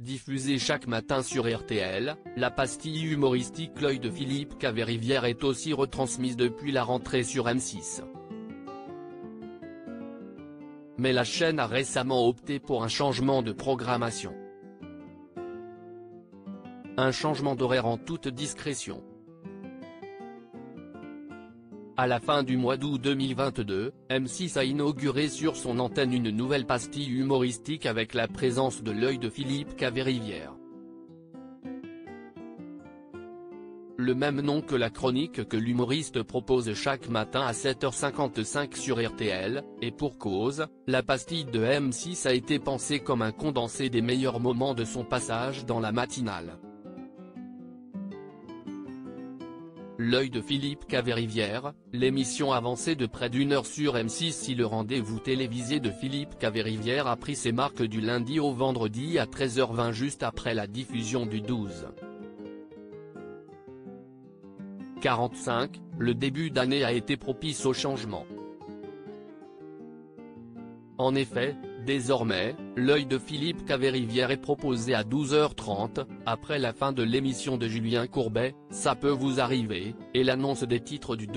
Diffusée chaque matin sur RTL, la pastille humoristique L'œil de Philippe Caverivière est aussi retransmise depuis la rentrée sur M6. Mais la chaîne a récemment opté pour un changement de programmation. Un changement d'horaire en toute discrétion. À la fin du mois d'août 2022, M6 a inauguré sur son antenne une nouvelle pastille humoristique avec la présence de L'œil de Philippe Caverivière. Le même nom que la chronique que l'humoriste propose chaque matin à 7h55 sur RTL, et pour cause, la pastille de M6 a été pensée comme un condensé des meilleurs moments de son passage dans la matinale. L'œil de Philippe Caverivière, l'émission avancée de près d'une heure sur M6 si le rendez-vous télévisé de Philippe Caverivière a pris ses marques du lundi au vendredi à 13h20 juste après la diffusion du 12h45, le début d'année a été propice au changement. En effet, désormais, L'œil de Philippe Caverivière est proposé à 12h30, après la fin de l'émission de Julien Courbet, Ça peut vous arriver, et l'annonce des titres du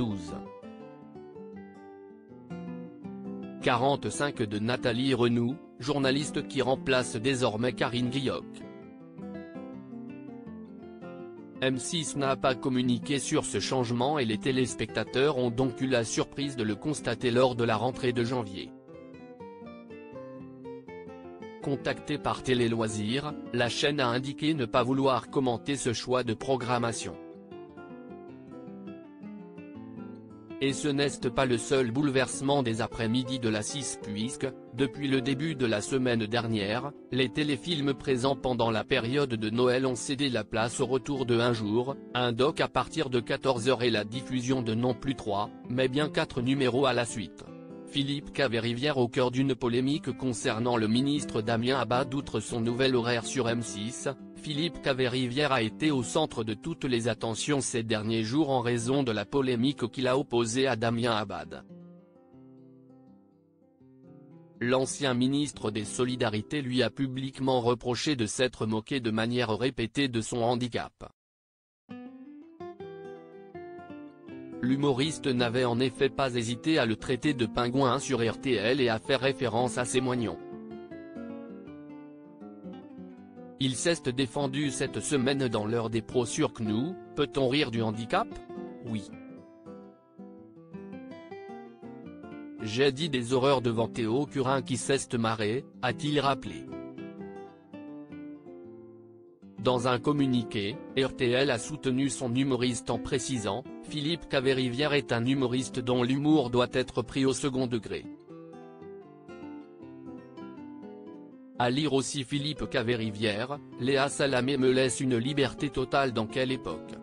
12h45 de Nathalie Renoux, journaliste qui remplace désormais Karine Guilloc. M6 n'a pas communiqué sur ce changement et les téléspectateurs ont donc eu la surprise de le constater lors de la rentrée de janvier. Contactée par Télé Loisirs, la chaîne a indiqué ne pas vouloir commenter ce choix de programmation. Et ce n'est pas le seul bouleversement des après-midi de la 6 puisque, depuis le début de la semaine dernière, les téléfilms présents pendant la période de Noël ont cédé la place au retour de Un jour, un doc à partir de 14h et la diffusion de non plus 3, mais bien 4 numéros à la suite. Philippe Caverivière au cœur d'une polémique concernant le ministre Damien Abad. Outre son nouvel horaire sur M6, Philippe Caverivière a été au centre de toutes les attentions ces derniers jours en raison de la polémique qu'il a opposée à Damien Abad. L'ancien ministre des Solidarités lui a publiquement reproché de s'être moqué de manière répétée de son handicap. L'humoriste n'avait en effet pas hésité à le traiter de pingouin sur RTL et à faire référence à ses moignons. Il s'est défendu cette semaine dans l'heure des pros sur CNU, peut-on rire du handicap? Oui. J'ai dit des horreurs devant Théo Curin qui s'est marré, a-t-il rappelé. Dans un communiqué, RTL a soutenu son humoriste en précisant « Philippe Caverivière est un humoriste dont l'humour doit être pris au second degré ». À lire aussi Philippe Caverivière, Léa Salamé me laisse une liberté totale dans quelle époque.